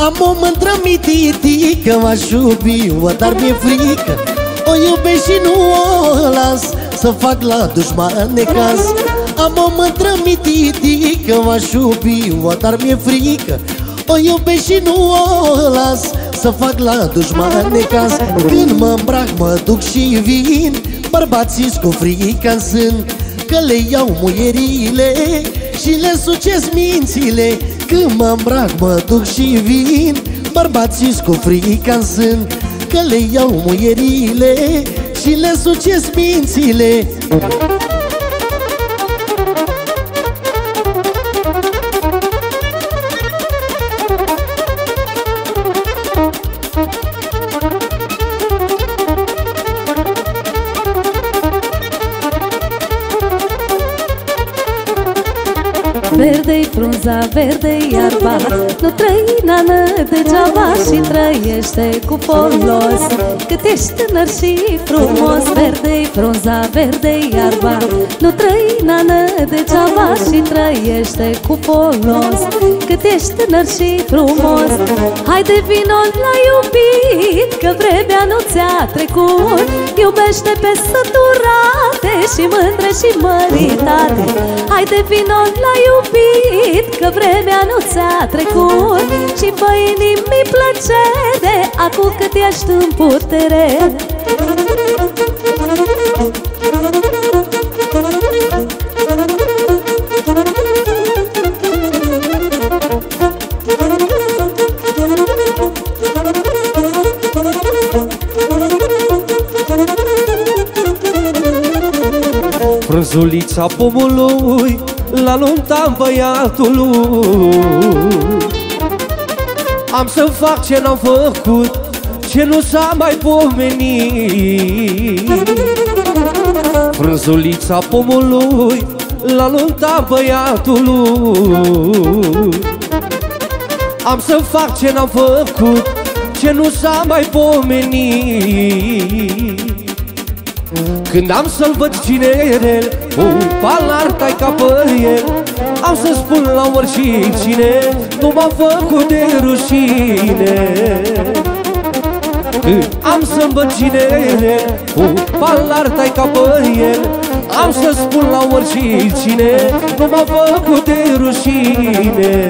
Am o mântră mititică, m-aș iubi-o, dar mi-e frică. O iubesc și nu o las să fac la dușman necaz. Am o mântră mititică, m-aș iubi-o, dar mi-e frică. O iubesc și nu o las să fac la dușman necaz. Când mă îmbrac, mă duc și vin, bărbații-s cu frică în sân, că le iau muierile și le sucesc mințile. Când mă îmbrac, mă duc și vin, bărbații-s cu frică în sân, că le iau muierile și le sucesc mințile. Verde-i frunza, verde-i iarba, nu trăi, nană, degeaba și trăiește cu folos. Cât ești tânăr și frumos, verde-i frunza, verde-i iarba, nu trăi, nană, degeaba și trăiește cu folos. Cât ești tânăr și frumos, haide vino la iubit, că vremea nu ți-a trecut. Iubește pe săturate și mândre și măritate. Haide vino la iubit, că vremea nu ți-a trecut. Și fă inimii plăcere, acum cât ești în putere. Frunzulița pomului la nunta băiatului. Am să fac ce n-am făcut, ce nu s-a mai pomenit. Frunzulița pomului la nunta băiatului. Am să fac ce n-am făcut, ce nu s-a mai pomenit. Când am să-l văd cinerel, un palar tai-ca pe el, am să spun la oricine, nu m-am făcut de rușine. Când am să-mi văd cinerel, un palar tai-ca pe el, am să spun la oricine, nu m-am făcut de rușine.